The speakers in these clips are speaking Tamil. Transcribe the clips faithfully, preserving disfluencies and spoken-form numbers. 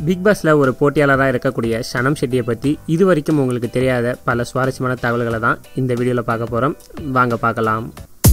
பிக் பாஸ்ல ஒரு போட்டியாளராக இருக்கக்கூடிய சனம் ஷெட்டியை பற்றி இது வரைக்கும் உங்களுக்கு தெரியாத பல சுவாரஸ்யமான தகவல்களை தான் இந்த வீடியோவில் பார்க்க போகிறோம். வாங்க பார்க்கலாம்.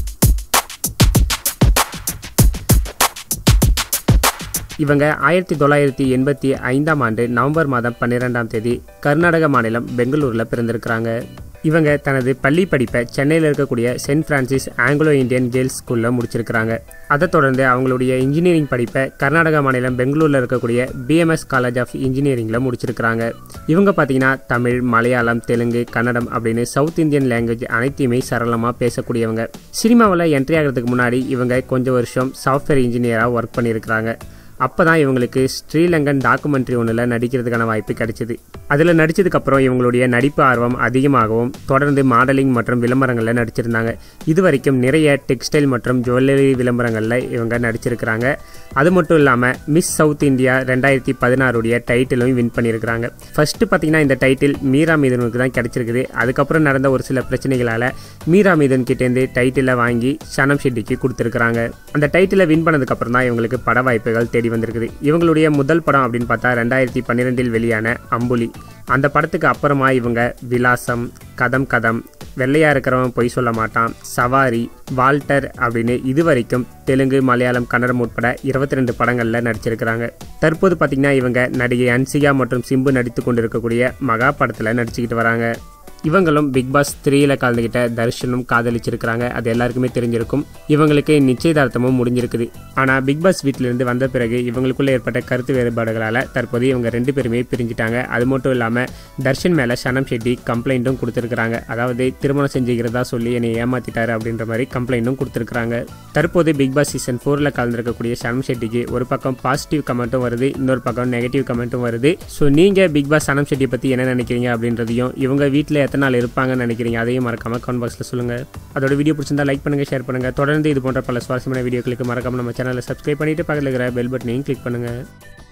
இவங்க ஆயிரத்தி தொள்ளாயிரத்தி எண்பத்தி ஐந்தாம் ஆண்டு நவம்பர் மாதம் பன்னிரெண்டாம் தேதி கர்நாடக மாநிலம் பெங்களூரில் பிறந்திருக்கிறாங்க. இவங்க தனது பள்ளி படிப்பை சென்னையில் இருக்கக்கூடிய Saint Francis Anglo Indian girls ஸ்கூலில் முடிச்சிருக்கிறாங்க. அதை தொடர்ந்து அவங்களுடைய இன்ஜினியரிங் படிப்பை கர்நாடக மாநிலம் பெங்களூரில் இருக்கக்கூடிய பிஎம்எஸ் காலேஜ் ஆஃப் இன்ஜினியரிங்கில் முடிச்சிருக்கிறாங்க. இவங்க பார்த்தீங்கன்னா தமிழ், மலையாளம், தெலுங்கு, கன்னடம் அப்படின்னு சவுத் இந்தியன் லாங்குவேஜ் அனைத்தையுமே சரளமாக பேசக்கூடியவங்க. சினிமாவில் என்ட்ரி ஆகிறதுக்கு முன்னாடி இவங்க கொஞ்சம் வருஷம் சாஃப்ட்வேர் இன்ஜினியராக ஒர்க் பண்ணியிருக்கிறாங்க. அப்போ தான் இவங்களுக்கு ஸ்ரீலங்கன் டாக்குமெண்ட்ரி ஒன்றில் நடிக்கிறதுக்கான வாய்ப்பு கிடைச்சிது. அதில் நடித்ததுக்கப்புறம் இவங்களுடைய நடிப்பு ஆர்வம் அதிகமாகவும் தொடர்ந்து மாடலிங் மற்றும் விளம்பரங்களில் நடிச்சிருந்தாங்க. இது வரைக்கும் நிறைய டெக்ஸ்டைல் மற்றும் ஜுவல்லரி விளம்பரங்களில் இவங்க நடிச்சிருக்கிறாங்க. அது மட்டும் இல்லாமல் மிஸ் சவுத் இந்தியா ரெண்டாயிரத்தி பதினாறுடைய டைட்டிலும் வின் பண்ணியிருக்கிறாங்க. ஃபர்ஸ்ட்டு பார்த்தீங்கன்னா இந்த டைட்டில் மீரா மீதனுக்கு தான் கிடைச்சிருக்குது. அதுக்கப்புறம் நடந்த ஒரு சில பிரச்சனைகளால் மீரா மீதன் கிட்டேருந்து டைட்டிலை வாங்கி சனம் ஷெட்டிக்கு கொடுத்துருக்குறாங்க. அந்த டைட்டிலை வின் பண்ணதுக்கப்புறம் தான் இவங்களுக்கு பட வாய்ப்புகள் தேடி வந்திருக்குது. இவங்களுடைய முதல் படம் அப்படின்னு பார்த்தா ரெண்டாயிரத்தி பன்னிரெண்டில் வெளியான அம்புலி. அந்த படத்துக்கு அப்புறமா இவங்க விலாசம், கதம் கதம், வெள்ளையா இருக்கிறவன் பொய் சொல்ல மாட்டான், சவாரி, வால்டர் அப்படின்னு இது வரைக்கும் தெலுங்கு, மலையாளம், கன்னடம் உட்பட இருபத்தி ரெண்டு படங்களில் நடிச்சிருக்கிறாங்க. தற்போது பார்த்தீங்கன்னா இவங்க நடிகை அன்சிகா மற்றும் சிம்பு நடித்து கொண்டு இருக்கக்கூடிய மகா படத்தில் நடிச்சுக்கிட்டு வராங்க. இவங்களும் பிக் பாஸ் த்ரீயில் கலந்துக்கிட்ட தர்ஷனும் காதலிச்சிருக்கிறாங்க. அது எல்லாருக்குமே தெரிஞ்சிருக்கும். இவங்களுக்கு நிச்சயதார்த்தமும் முடிஞ்சிருக்குது. ஆனால் பிக் பாஸ் வீட்டிலிருந்து வந்த பிறகு இவங்களுக்குள்ள ஏற்பட்ட கருத்து வேறுபாடுகளால் தற்போது இவங்க ரெண்டு பேருமே பிரிஞ்சிட்டாங்க. அது மட்டும் இல்லாமல் தர்ஷன் மேலே சனம் ஷெட்டி கம்ப்ளைண்ட்டும் கொடுத்துருக்குறாங்க. அதாவது திருமணம் செஞ்சுக்கிறதா சொல்லி என்னை ஏமாத்திட்டாரு அப்படின்ற மாதிரி கம்ப்ளைண்ட்டும் கொடுத்துருக்குறாங்க. தற்போது பிக் பாஸ் சீசன் ஃபோரில் கலந்துருக்கக்கூடிய சனம் ஷெட்டிக்கு ஒரு பக்கம் பாசிட்டிவ் கமெண்ட்டும் வருது, இன்னொரு பக்கம் நெகட்டிவ் கமெண்ட்டும் வருது. ஸோ நீங்கள் பிக் பாஸ் சனம் ஷெட்டியை பற்றி என்ன நினைக்கிறீங்க அப்படின்றதையும் இவங்க வீட்டில் எத்தனை நாள் இருப்பாங்கன்னு நினைக்கிறீங்க அதையும் மறக்காம கமெண்ட் பாக்ஸில் சொல்லுங்கள். அதோட வீடியோ பிடிச்சிருந்தா லைக் பண்ணுங்கள், ஷேர் பண்ணுங்கள். தொடர்ந்து இது போன்ற பல சுவாரஸ்யமான வீடியோக்களுக்கு மறக்காம நம்ம சேனலை சப்ஸ்கிரைப் பண்ணிட்டு பக்கத்தில் இருக்கிற பெல் பட்டனையும் கிளிக் பண்ணுங்கள்.